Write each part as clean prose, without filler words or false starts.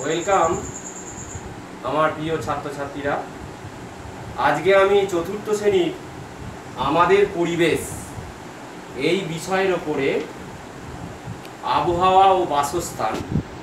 Welcome আমার প্রিয় ছাত্রছাত্রীরা। আজকে আমি চতুর্থ শ্রেণীর আমাদের পরিবেশ এই বিষয়ের ওপরে আবহাওয়া ও বাসস্থান,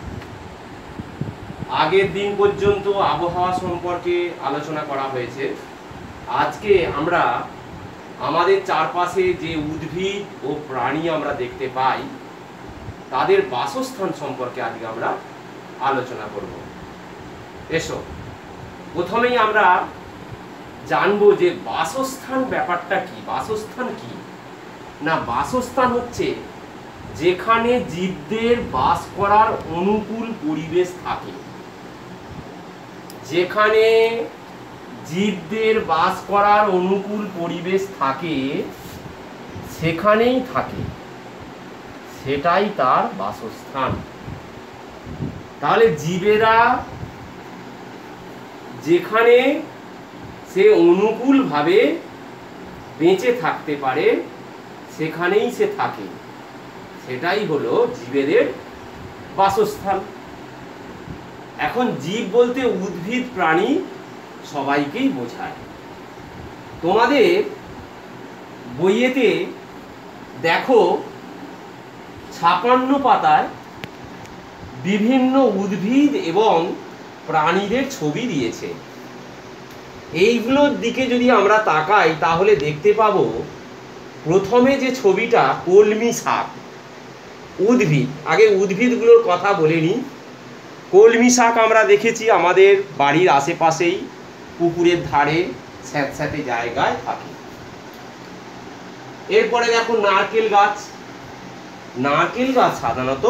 আগের দিন পর্যন্ত আবহাওয়া সম্পর্কে আলোচনা করা হয়েছে। আজকে আমরা আমাদের চারপাশে যে উদ্ভিদ ও প্রাণী আমরা দেখতে পাই তাদের বাসস্থান সম্পর্কে আজকে আমরা আলোচনা করব। এসো প্রথমেই আমরা জানবো যে বাসস্থান ব্যাপারটা কি। বাসস্থান কি না, বাসস্থান হচ্ছে যেখানে জীবদের বাস করার অনুকূল পরিবেশ থাকে। যেখানে জীবদের বাস করার অনুকূল পরিবেশ থাকে সেখানেই থাকে, সেটাই তার বাসস্থান। তাহলে জীবেরা যেখানে সে অনুকূলভাবে বেঁচে থাকতে পারে সেখানেই সে থাকে, সেটাই হলো জীবেদের বাসস্থান। এখন জীব বলতে উদ্ভিদ প্রাণী সবাইকেই বোঝায়। তোমাদের বইয়েতে দেখো 56 পাতায় বিভিন্ন উদ্ভিদ এবং প্রাণীদের ছবি দিয়েছে। এইগুলোর দিকে যদি আমরা তাকাই তাহলে দেখতে পাবো প্রথমে যে ছবিটা কলমি শাক, উদ্ভিদ। আগে উদ্ভিদগুলোর কথা বলে নিই। কলমি শাক আমরা দেখেছি আমাদের বাড়ির আশেপাশেই পুকুরের ধারে স্যাঁতস্যাঁতে জায়গায় থাকে। এরপরে দেখো নারকেল গাছ। নারকেল গাছ সাধারণত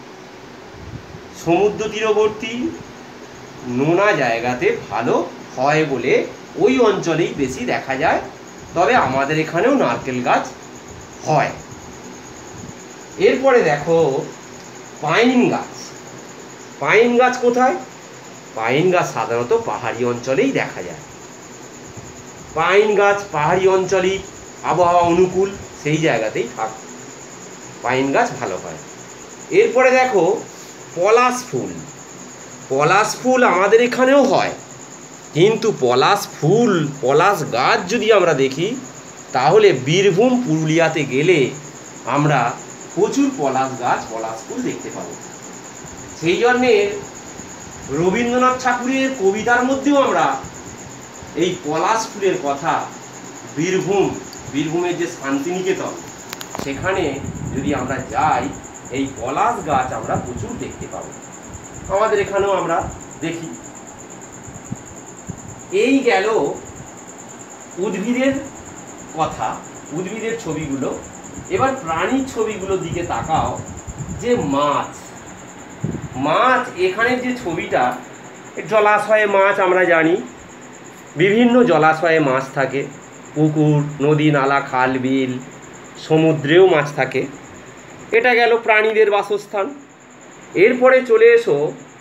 সমুদ্র তীরবর্তী নোনা জায়গাতে ভালো হয় বলে ওই অঞ্চলেই বেশি দেখা যায়, তবে আমাদের এখানেও নারকেল গাছ হয়। এরপরে দেখো পাইন গাছ। পাইন গাছ কোথায়? পাইন গাছ সাধারণত পাহাড়ি অঞ্চলেই দেখা যায়। পাইন গাছ পাহাড়ি অঞ্চলেই আবহাওয়া অনুকূল, সেই জায়গাতেই থাক, পাইন গাছ ভালো হয়। এরপরে দেখো পলাশ ফুল। পলাশ ফুল আমাদের এখানেও হয়, কিন্তু পলাশ ফুল, পলাশ গাছ যদি আমরা দেখি তাহলে বীরভূম পুরুলিয়াতে গেলে আমরা প্রচুর পলাশ গাছ, পলাশ ফুল দেখতে পাবো। সেই জন্যে রবীন্দ্রনাথ ঠাকুরের কবিতার মধ্যেও আমরা এই পলাশ ফুলের কথা, বীরভূমের যে শান্তিনিকেতন সেখানে যদি আমরা যাই এই পলাশ গাছ আমরা প্রচুর দেখতে পাবো। আমাদের এখানেও আমরা দেখি। এই গেল উদ্ভিদের কথা, উদ্ভিদের ছবিগুলো। এবার প্রাণীর ছবিগুলোর দিকে তাকাও। যে মাছ, মাছ এখানে যে ছবিটা, জলাশয়ে মাছ আমরা জানি, বিভিন্ন জলাশয়ে মাছ থাকে, পুকুর, নদী, নালা, খাল, বিল, সমুদ্রেও মাছ থাকে। এটা গেল প্রাণীদের বাসস্থান। এরপরে চলে এসো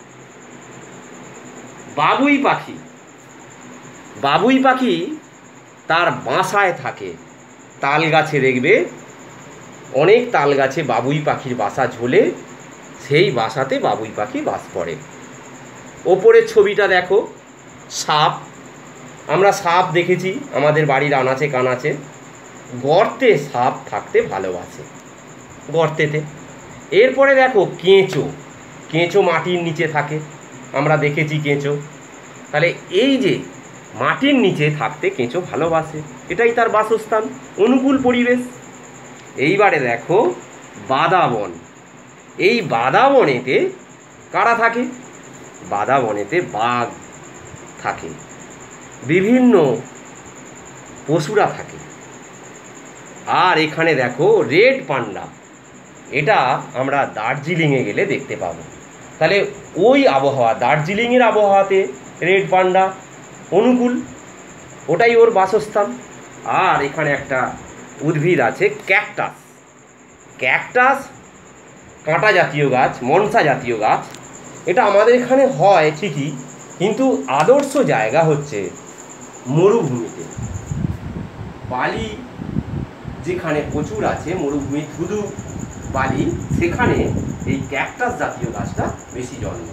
বাবুই পাখি। বাবুই পাখি তার বাসায় থাকে। তাল গাছে দেখবে অনেক তাল গাছে বাবুই পাখির বাসা ঝোলে, সেই বাসাতে বাবুই পাখি বাস করে। ওপরের ছবিটা দেখো সাপ। আমরা সাপ দেখেছি আমাদের বাড়ির আনাচে কানাচে। গর্তে সাপ থাকতে ভালোবাসে, গর্তেতে। এরপরে দেখো কেঁচো। কেঁচো মাটির নিচে থাকে, আমরা দেখেছি কেঁচো। তাহলে এই যে মাটির নিচে থাকতে কেঁচো ভালোবাসে, এটাই তার বাসস্থান, অনুকূল পরিবেশ। এইবারে দেখো বাদাবন। এই বাদাবনেতে কারা থাকে? বাদাবনেতে বাঘ থাকে, বিভিন্ন পশুরা থাকে। আর এখানে দেখো রেড পান্ডা। এটা আমরা দার্জিলিংয়ে গেলে দেখতে পাবো। তাহলে ওই আবহাওয়া, দার্জিলিংয়ের আবহাওয়াতে রেড পান্ডা অনুকূল, ওটাই ওর বাসস্থান। আর এখানে একটা উদ্ভিদ আছে ক্যাকটাস। ক্যাকটাস কাঁটা জাতীয় গাছ, মনসা জাতীয় গাছ। এটা আমাদের এখানে হয় ঠিকই, কিন্তু আদর্শ জায়গা হচ্ছে মরুভূমিতে। বালি যেখানে প্রচুর আছে, মরুভূমি ধুধু বালি, সেখানে এই ক্যাকটাস জাতীয় গাছটা বেশি জন্মায়।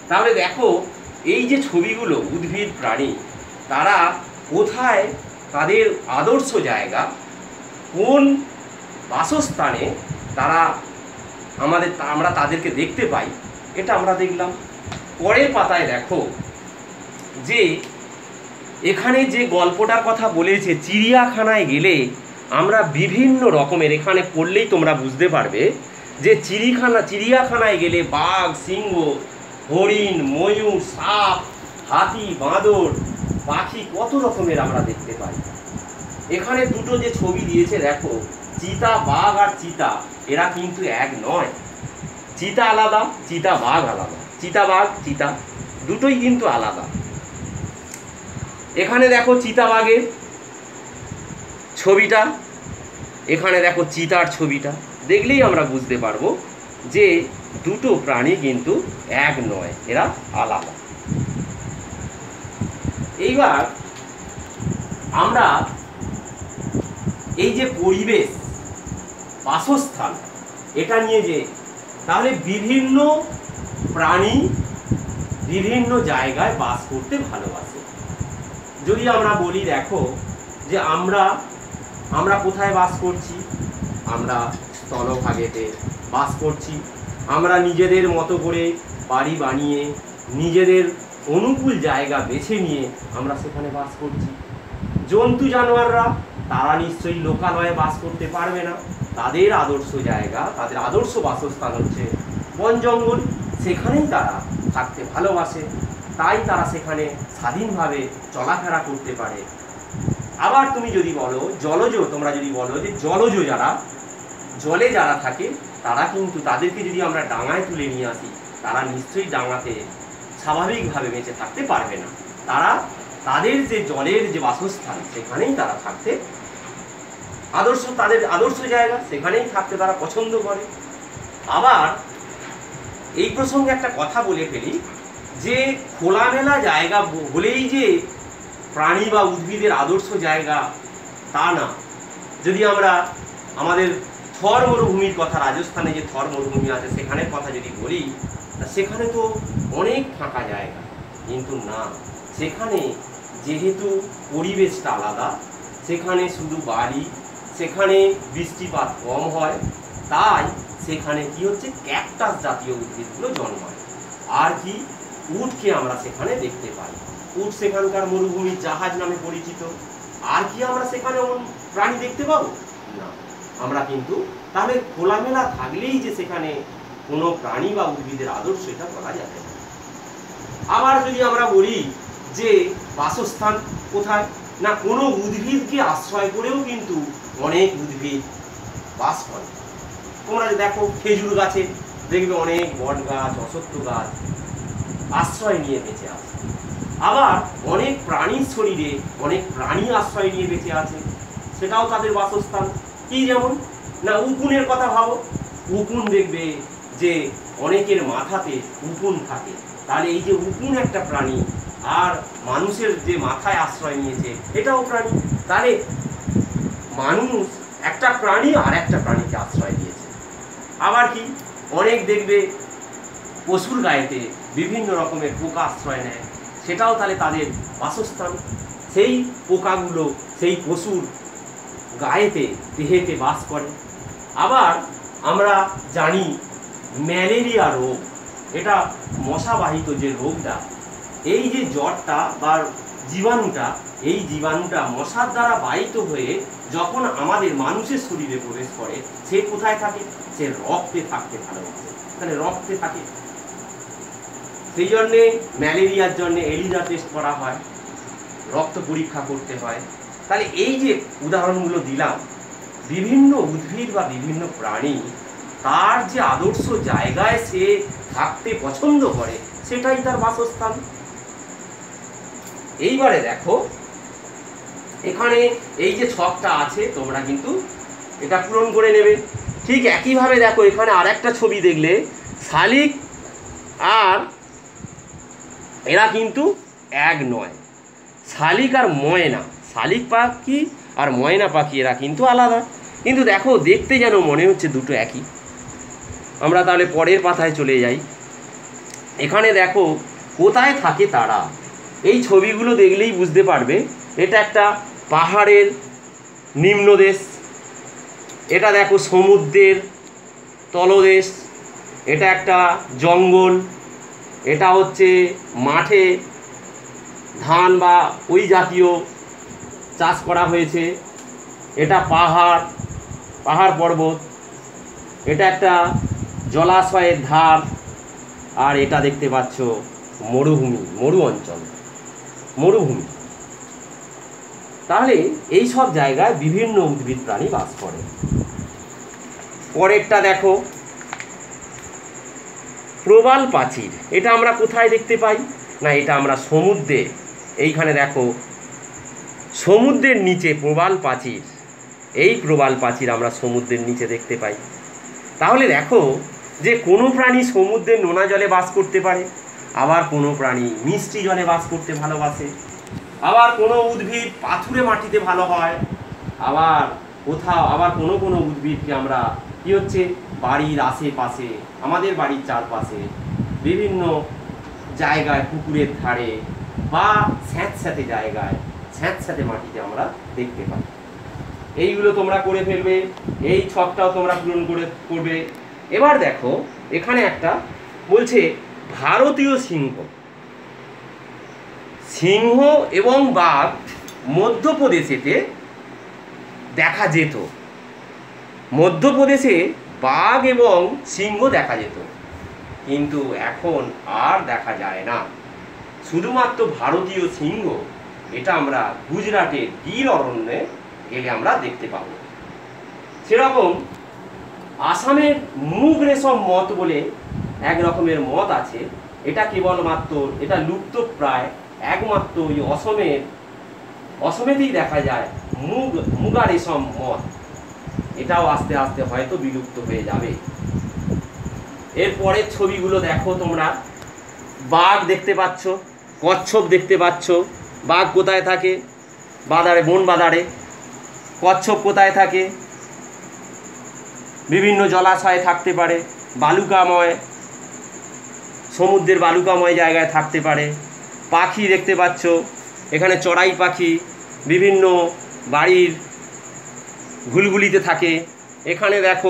তাহলে দেখো এই যে ছবিগুলো উদ্ভিদ প্রাণী তারা কোথায় তাদের আদর্শ জায়গা, কোন বাসস্থানে তারা আমরা তাদেরকে দেখতে পাই, এটা আমরা দেখলাম। পরের পাতায় দেখো যে এখানে যে গল্পটার কথা বলেছে, চিড়িয়াখানায় গেলে আমরা বিভিন্ন রকমের, এখানে পড়লেই তোমরা বুঝতে পারবে যে চিড়িয়াখানায় গেলে বাঘ, সিংহ, হরিণ, ময়ূর, সাপ, হাতি, বাঁদর, পাখি কত রকমের আমরা দেখতে পাই। এখানে দুটো যে ছবি দিয়েছে দেখো, চিতা বাঘ আর চিতা এরা কিন্তু এক নয়। চিতা আলাদা, চিতা বাঘ আলাদা। চিতা বাঘ চিতা দুটোই কিন্তু আলাদা। এখানে দেখো চিতাবাঘের ছবিটা, এখানে দেখো চিতার ছবিটা, দেখলেই আমরা বুঝতে পারবো যে দুটো প্রাণী কিন্তু এক নয়, এরা আলাদা। এইবার আমরা এই যে পরিবেশ, বাসস্থান, এটা নিয়ে যে তাহলে বিভিন্ন প্রাণী বিভিন্ন জায়গায় বাস করতে ভালোবাসে। যদি আমরা বলি দেখো যে আমরা কোথায় বাস করছি, আমরা স্থলভাগেতে বাস করছি। আমরা নিজেদের মতো করে বাড়ি বানিয়ে নিজেদের অনুকূল জায়গা বেছে নিয়ে আমরা সেখানে বাস করছি। জন্তু জানোয়াররা তারা নিশ্চয়ই লোকালয়ে বাস করতে পারবে না, তাদের আদর্শ জায়গা, তাদের আদর্শ বাসস্থান হচ্ছে বন জঙ্গল, সেখানেই তারা থাকতে ভালোবাসে, তাই তারা সেখানে স্বাধীনভাবে চলাফেরা করতে পারে। আবার তুমি যদি বলো জলজ, তোমরা যদি বলো যে জলজ যারা জলে যারা থাকে তারা কিন্তু, তাদেরকে যদি আমরা ডাঙায় তুলে নিয়ে আসি, তারা নিশ্চয়ই ডাঙাতে স্বাভাবিকভাবে বেঁচে থাকতে পারবে না। তাদের যে জলের যে বাসস্থান সেখানেই তারা থাকতে তাদের আদর্শ জায়গা, সেখানেই থাকতে তারা পছন্দ করে। আবার এই প্রসঙ্গে একটা কথা বলে ফেলি যে খোলামেলা জায়গা বলেই যে প্রাণী বা উদ্ভিদের আদর্শ জায়গা তা না। যদি আমরা আমাদের থর মরুভূমির কথা, রাজস্থানে যে থর মরুভূমি আছে সেখানের কথা যদি বলি, সেখানে তো অনেক ফাঁকা জায়গা, কিন্তু না, সেখানে যেহেতু পরিবেশটা আলাদা, সেখানে শুধু বাড়ি, সেখানে বৃষ্টিপাত কম হয়, তাই সেখানে কি হচ্ছে ক্যাকটাস জাতীয় উদ্ভিদগুলো জন্মায়। আর কি, উটকে আমরা সেখানে দেখতে পাই। উট সেখানকার মরুভূমির জাহাজ নামে পরিচিত। আর কি আমরা সেখানে প্রাণী দেখতে পাবো না। আমরা কিন্তু তাহলে খোলামেলা থাকলেই যে সেখানে কোনো প্রাণী বা উদ্ভিদের আদর্শ, এটা বলা যাবে না। আবার যদি আমরা বলি যে বাসস্থান কোথায়, না কোনো উদ্ভিদকে আশ্রয় করেও কিন্তু অনেক উদ্ভিদ বাস করে। তোমরা দেখো খেজুর গাছে দেখবে অনেক বট গাছ, অশ্বত্থ গাছ আশ্রয় নিয়ে বেঁচে আছে। আবার অনেক প্রাণীর শরীরে অনেক প্রাণী আশ্রয় নিয়ে বেঁচে আছে, সেটাও তাদের বাসস্থান। কি যেমন না উকুনের কথা ভাবো, উকুন দেখবে যে অনেকের মাথাতে উকুন থাকে, তাহলে এই যে উকুন একটা প্রাণী, আর মানুষের যে মাথায় আশ্রয় নিয়েছে এটাও প্রাণী। তাহলে মানুষ একটা প্রাণী আর একটা প্রাণীকে আশ্রয় দিয়েছে। আবার কি অনেক দেখবে পশুর গায়েতে বিভিন্ন রকমের পোকা আশ্রয় নেয়, সেটাও তাহলে তাদের বাসস্থান। সেই পোকাগুলো সেই পশুর গায়েতে, দেহেতে বাস করে। আবার আমরা জানি ম্যালেরিয়া রোগ, এটা মশাবাহিত যে রোগটা, এই যে জ্বরটা বা জীবাণুটা, এই জীবাণুটা মশার দ্বারা বাহিত হয়ে যখন আমাদের মানুষের শরীরে প্রবেশ করে, সে কোথায় থাকে? সে রক্তে থাকতে ভালোবাসে, তাহলে রক্তে থাকে। সেই জন্যে ম্যালেরিয়ার জন্য এলিজা টেস্ট করা হয়, রক্ত পরীক্ষা করতে হয়। তাহলে এই যে উদাহরণগুলো দিলাম, বিভিন্ন উদ্ভিদ বা বিভিন্ন প্রাণী তার যে আদর্শ জায়গায় সে থাকতে পছন্দ করে, সেটাই তার বাসস্থান। এইবারে দেখো এখানে এই যে ছকটা আছে, তোমরা কিন্তু এটা পূরণ করে নেবে। ঠিক একইভাবে দেখো এখানে আর একটা ছবি দেখলে, শালিক আর এরা কিন্তু এক নয়। শালিক আর ময়না, শালিক পাখি আর ময়না পাখি এরা কিন্তু আলাদা, কিন্তু দেখো দেখতে যেন মনে হচ্ছে দুটো একই। আমরা তাহলে পরের পাতায় চলে যাই। এখানে দেখো কোথায় থাকে তারা। এই ছবিগুলো দেখলেই বুঝতে পারবে এটা একটা পাহাড়ের নিম্নদেশ, এটা দেখো সমুদ্রের তলদেশ, এটা একটা জঙ্গল, এটা হচ্ছে মাঠে ধান বা ওই জাতীয় চাষ করা হয়েছে, এটা পাহাড় পাহাড় পর্বত, এটা একটা জলাশয়ের ধার, আর এটা দেখতে পাচ্ছ মরুভূমি, মরু অঞ্চল, মরুভূমি। তাহলে এই সব জায়গায় বিভিন্ন উদ্ভিদ প্রাণী বাস করে। পরেরটা দেখো প্রবাল প্রাচীর। এটা আমরা কোথায় দেখতে পাই না, এটা আমরা সমুদ্রে, এইখানে দেখো সমুদ্রের নিচে প্রবাল প্রাচীর, এই প্রবাল প্রাচীর আমরা সমুদ্রের নিচে দেখতে পাই। তাহলে দেখো যে কোনো প্রাণী সমুদ্রের নোনা জলে বাস করতে পারে, আবার কোনো প্রাণী মিষ্টি জলে বাস করতে ভালোবাসে, আবার কোনো উদ্ভিদ পাথুরে মাটিতে ভালো হয়, আবার কোথাও আবার কোনো কোনো উদ্ভিদকে আমরা কি হচ্ছে বাড়ির আশেপাশে, আমাদের বাড়ির চারপাশে বিভিন্ন জায়গায় পুকুরের ধারে বা স্যাঁতস্যাঁতে জায়গায়, স্যাঁতস্যাঁতে মাটিতে আমরা দেখতে পাই। এইগুলো তোমরা করে ফেলবে, এই ছকটাও তোমরা পূরণ করবে। এবার দেখো এখানে একটা বলছে ভারতীয় সিংহ। সিংহ এবং বাঘ মধ্যপ্রদেশেতে দেখা যেত, মধ্যপ্রদেশে বাঘ এবং সিংহ দেখা যেত, কিন্তু এখন আর দেখা যায় না। শুধুমাত্র ভারতীয় সিংহ, এটা আমরা গুজরাটের গির অরণ্যে গেলে আমরা দেখতে পাবো। সেরকম আসামের মুগ রেশম মত বলে এক রকমের মত আছে, এটা কেবলমাত্র এটা লুপ্ত প্রায়, একমাত্র ওই অসমেতেই দেখা যায় মুগা রেশম মত। এটাও আস্তে আস্তে হয়তো বিলুপ্ত হয়ে যাবে। এরপরের ছবিগুলো দেখো তোমরা, বাঘ দেখতে পাচ্ছ, কচ্ছপ দেখতে পাচ্ছ। বাঘ কোথায় থাকে? বাদারে, বন বাদারে। কচ্ছপ কোথায় থাকে? বিভিন্ন জলাশয়ে থাকতে পারে, বালুকাময়, সমুদ্রের বালুকাময় জায়গায় থাকতে পারে। পাখি দেখতে পাচ্ছ, এখানে চড়াই পাখি বিভিন্ন বাড়ির ঘুলঘুলিতে থাকে। এখানে দেখো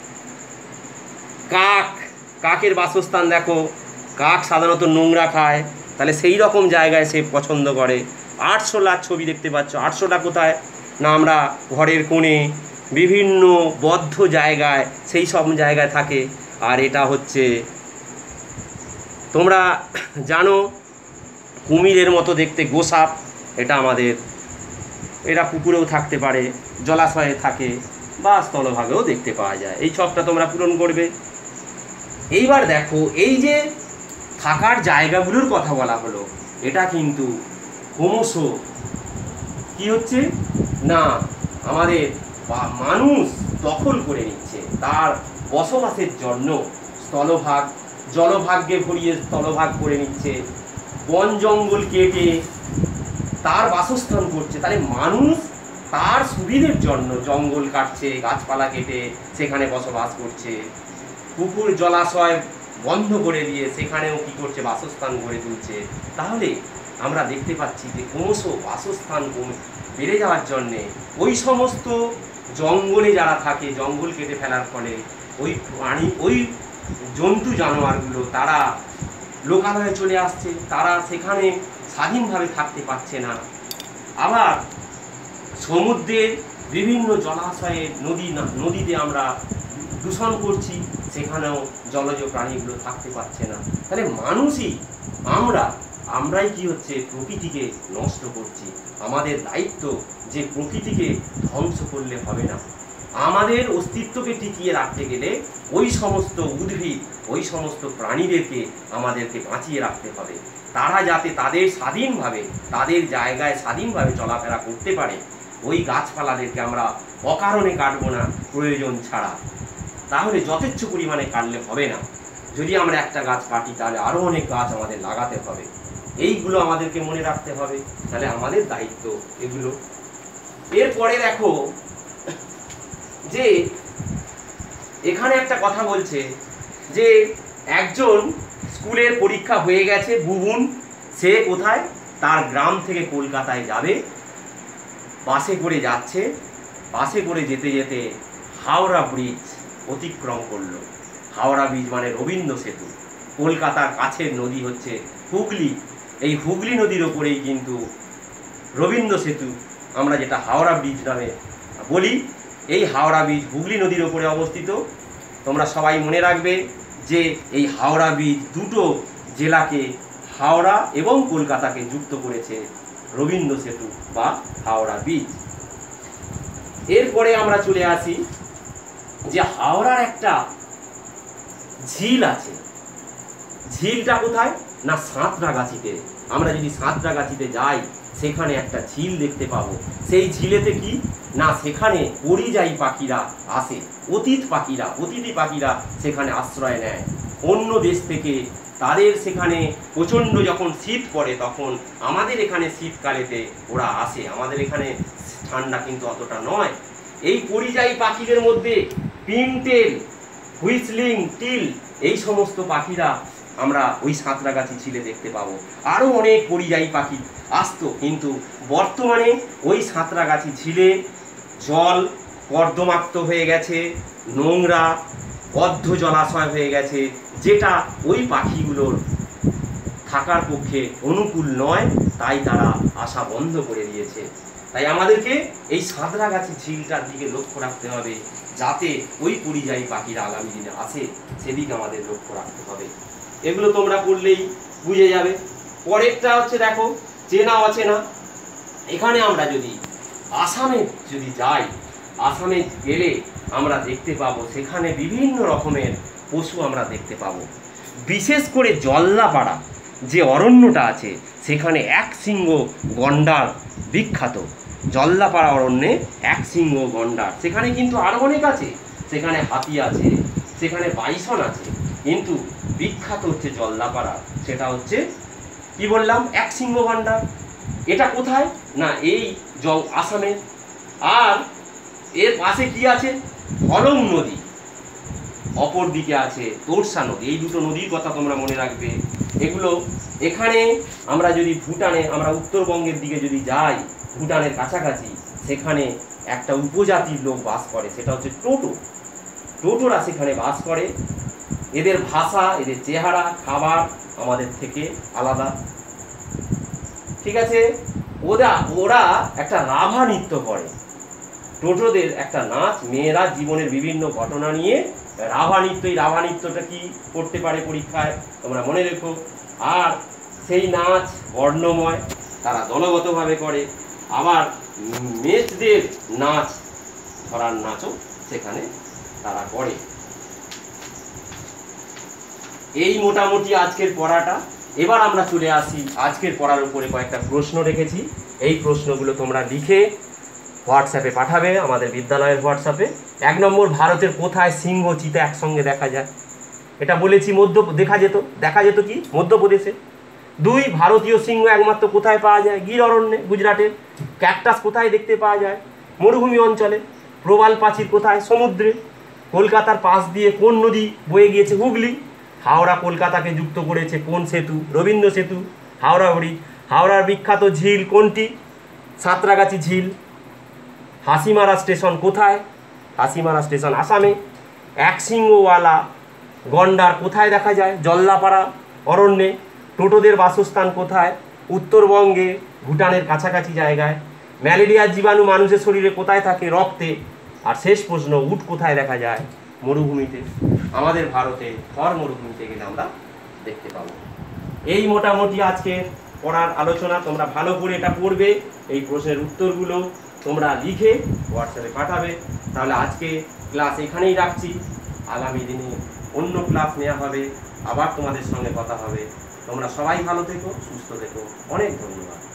কাক, কাকের বাসস্থান দেখো, কাক সাধারণত নোংরা খায়, তাহলে সেই রকম জায়গায় সে পছন্দ করে। আরশোলার ছবি দেখতে পাচ্ছ। আরশোলা কোথায় না, আমরা ঘরের কোণে বিভিন্ন বদ্ধ জায়গায়, সেই সব জায়গায় থাকে। আর এটা হচ্ছে তোমরা জানো কুমিরের মতো দেখতে গোসাপ, এটা আমাদের, এরা পুকুরেও থাকতে পারে, জলাশয়ে থাকে বা স্থলভাগেও দেখতে পাওয়া যায়। এই ছকটা তোমরা পূরণ করবে। এইবার দেখো এই যে থাকার জায়গাগুলোর কথা বলা হলো, এটা কিন্তু ক্রমশ কি হচ্ছে না আমাদের বা মানুষ দখল করে নিচ্ছে, তার বসবাসের জন্য স্থলভাগ, জলভাগকে ভরিয়ে স্থলভাগ করে নিচ্ছে, বন জঙ্গল কেটে তার বাসস্থান করছে। তাহলে মানুষ তার সুবিধের জন্য জঙ্গল কাটছে, গাছপালা কেটে সেখানে বসবাস করছে, পুকুর জলাশয় বন্ধ করে দিয়ে সেখানেও কি করছে, বাসস্থান গড়ে তুলছে। তাহলে আমরা দেখতে পাচ্ছি যে ক্রমশ বাসস্থান বেড়ে যাওয়ার জন্যে ওই সমস্ত জঙ্গলে যারা থাকে, জঙ্গল কেটে ফেলার ফলে ওই প্রাণী, ওই জন্তু জানোয়ারগুলো তারা লোকালয়ে চলে আসছে, তারা সেখানে স্বাধীনভাবে থাকতে পারছে না। আবার সমুদ্রের বিভিন্ন জলাশয়ে নদীতে আমরা দূষণ করছি, সেখানেও জলজ প্রাণীগুলো থাকতে পারছে না। তাহলে মানুষই, আমরাই কি হচ্ছে, প্রকৃতিকে নষ্ট করছি। আমাদের দায়িত্ব যে প্রকৃতিকে ধ্বংস করলে হবে না, আমাদের অস্তিত্বকে টিকিয়ে রাখতে গেলে ওই সমস্ত উদ্ভিদ, ওই সমস্ত প্রাণীদেরকে আমাদেরকে বাঁচিয়ে রাখতে হবে। তারা যাতে তাদের স্বাধীনভাবে, তাদের জায়গায় স্বাধীনভাবে চলাফেরা করতে পারে, ওই গাছপালাদেরকে আমরা অকারণে কাটবো না প্রয়োজন ছাড়া। তাহলে যথেচ্ছ পরিমাণে কাটলে হবে না। যদি আমরা একটা গাছ কাটি তাহলে আরও অনেক গাছ আমাদের লাগাতে হবে। এইগুলো আমাদেরকে মনে রাখতে হবে, তাহলে আমাদের দায়িত্ব এগুলো। এরপরে দেখো যে এখানে একটা কথা বলছে যে একজন স্কুলের পরীক্ষা হয়ে গেছে, বুবুন সে কোথায়, তার গ্রাম থেকে কলকাতায় যাবে, বাসে করে যাচ্ছে। বাসে করে যেতে যেতে হাওড়া ব্রিজ অতিক্রম করলো। হাওড়া ব্রিজ মানে রবীন্দ্র সেতু। কলকাতার কাছের নদী হচ্ছে হুগলি। এই হুগলি নদীর ওপরেই কিন্তু রবীন্দ্র সেতু, আমরা যেটা হাওড়া ব্রিজ নামে বলি, এই হাওড়া ব্রিজ হুগলি নদীর ওপরে অবস্থিত। তোমরা সবাই মনে রাখবে যে এই হাওড়া ব্রিজ দুটো জেলাকে, হাওড়া এবং কলকাতাকে যুক্ত করেছে রবীন্দ্র সেতু বা হাওড়া ব্রিজ। এরপরে আমরা চলে আসি যে হাওড়ার একটা ঝিল আছে। ঝিলটা কোথায় না সাঁতরাগাছিতে। আমরা যদি সাঁতরাগাছিতে যাই সেখানে একটা ঝিল দেখতে পাবো। সেই ঝিলেতে কি না সেখানে পরিযায়ী পাখিরা আসে, অতিথি পাখিরা সেখানে আশ্রয় নেয় অন্য দেশ থেকে। তাদের সেখানে প্রচণ্ড যখন শীত পড়ে তখন আমাদের এখানে শীতকালেতে ওরা আসে, আমাদের এখানে ঠান্ডা কিন্তু অতটা নয়। এই পরিযায়ী পাখিদের মধ্যে পিনটেল, হুইসলিং টিল, এই সমস্ত পাখিরা আমরা ওই সাঁতরাগাছি ঝিলে দেখতে পাবো। আরও অনেক পরিযায়ী পাখি আসতো, কিন্তু বর্তমানে ওই সাঁতরাগাছি ঝিলে জল কর্দমাক্ত হয়ে গেছে, নোংরা বদ্ধ জলাশয় হয়ে গেছে, যেটা ওই পাখিগুলোর থাকার পক্ষে অনুকূল নয়, তাই তারা আসা বন্ধ করে দিয়েছে। তাই আমাদেরকে এই সাঁতরাগাছি ঝিলটার দিকে লক্ষ্য রাখতে হবে, যাতে ওই পরিযায়ী পাখিরা আগামী দিনে আসে, সেদিকে আমাদের লক্ষ্য রাখতে হবে। এগুলো তোমরা পড়লেই বুঝে যাবে। পরেরটা হচ্ছে দেখো চেনা অচেনা। এখানে আমরা যদি আসামে যদি যাই, আসামে গেলে আমরা দেখতে পাবো সেখানে বিভিন্ন রকমের পশু আমরা দেখতে পাবো। বিশেষ করে জল্লাপাড়া যে অরণ্যটা আছে সেখানে একশৃঙ্গ গন্ডার বিখ্যাত। জল্লাপাড়া অরণ্যে একশৃঙ্গ গন্ডার, সেখানে কিন্তু আরও অনেক আছে, সেখানে হাতি আছে, সেখানে বাইসন আছে, কিন্তু বিখ্যাত হচ্ছে জল্লাপাড়া, সেটা হচ্ছে কি বললাম একশৃঙ্গ গন্ডার। এটা কোথায় না এই আসামে। আর এর পাশে কি আছে হলং নদী, অপর দিকে আছে তোরসা নদী। এই দুটো নদীর কথা তোমরা মনে রাখবে। এগুলো এখানে আমরা যদি ভুটানে, আমরা উত্তরবঙ্গের দিকে যদি যাই, ভুটানের কাছাকাছি, সেখানে একটা উপজাতির লোক বাস করে, সেটা হচ্ছে টোটোরা সেখানে বাস করে। এদের ভাষা, এদের চেহারা, খাবার আমাদের থেকে আলাদা, ঠিক আছে। ওরা একটা রাভা নৃত্য করে, টোটোদের একটা নাচ, মেয়েরা জীবনের বিভিন্ন ঘটনা নিয়ে রাভা নৃত্য। এই রাভা নৃত্যটা কি করতে পারে পরীক্ষায়, তোমরা মনে রেখো। আর সেই নাচ বর্ণময়, তারা দলগতভাবে করে। আবার মেয়েদের নাচ, ধরার নাচও সেখানে তারা করে। এই মোটামুটি আজকের পড়াটা। এবার আমরা চলে আসি আজকের পড়ার উপরে কয়েকটা প্রশ্ন রেখেছি। এই প্রশ্নগুলো তোমরা লিখে হোয়াটসঅ্যাপে পাঠাবে, আমাদের বিদ্যালয়ের হোয়াটসঅ্যাপে। 1 নম্বর, ভারতের কোথায় সিংহ চিতা একসঙ্গে দেখা যায়? এটা বলেছি দেখা যেত কি মধ্যপ্রদেশে। 2, ভারতীয় সিংহ একমাত্র কোথায় পাওয়া যায়? গির অরণ্যে, গুজরাটের। ক্যাকটাস কোথায় দেখতে পাওয়া যায়? মরুভূমি অঞ্চলে। প্রবাল প্রাচীর কোথায়? সমুদ্রে। কলকাতার পাশ দিয়ে কোন নদী বয়ে গিয়েছে? হুগলি। হাওড়া কলকাতাকে যুক্ত করেছে কোন সেতু? রবীন্দ্র সেতু। হাওড়া ব্রিজ। হাওড়ার বিখ্যাত ঝিল কোনটি? সাঁতরাগাছি ঝিল। হাসিমারা স্টেশন কোথায়? হাসিমারা স্টেশন আসামে। একশৃঙ্গওয়ালা গন্ডার কোথায় দেখা যায়? জল্লাপাড়া অরণ্যে। টোটোদের বাসস্থান কোথায়? উত্তরবঙ্গে, ভুটানের কাছাকাছি জায়গায়। ম্যালেরিয়ার জীবাণু মানুষের শরীরে কোথায় থাকে? রক্তে। আর শেষ প্রশ্ন, উট কোথায় দেখা যায়? মরুভূমিতে। আমাদের ভারতে থর মরুভূমিতে গেলে আমরা দেখতে পাবো। এই মোটামুটি আজকে পড়ার আলোচনা। তোমরা ভালো করে এটা পড়বে, এই প্রশ্নের উত্তরগুলো তোমরা লিখে হোয়াটসঅ্যাপে পাঠাবে। তাহলে আজকে ক্লাস এখানেই রাখছি। আগামী দিনে অন্য ক্লাস নেওয়া হবে, আবার তোমাদের সঙ্গে কথা হবে। তোমরা সবাই ভালো থেকো, সুস্থ থেকো। অনেক ধন্যবাদ।